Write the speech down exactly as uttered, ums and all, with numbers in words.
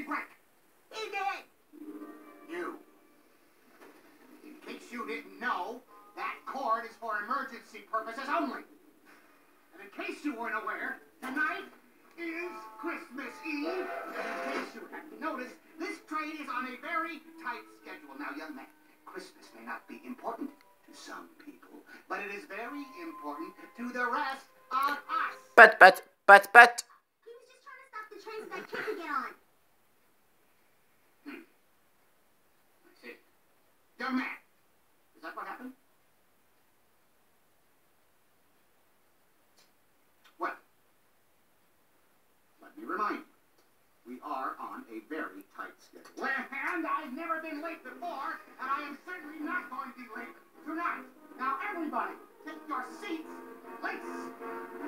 break. He did. You. In case you didn't know, that cord is for emergency purposes only. And in case you weren't aware, tonight is Christmas Eve. And in case you hadn't noticed, this train is on a very tight schedule. Now, young man, Christmas may not be important to some people, but it is very important to the rest of us. But, but, but, but. He was just trying to stop the train so that kid could get on. Hmm. I see. Young man, is that what happened? Well, let me remind you, we are on a very tight schedule. And I've never been late before, and I am certainly not going to be late tonight. Now, everybody, take your seats, please.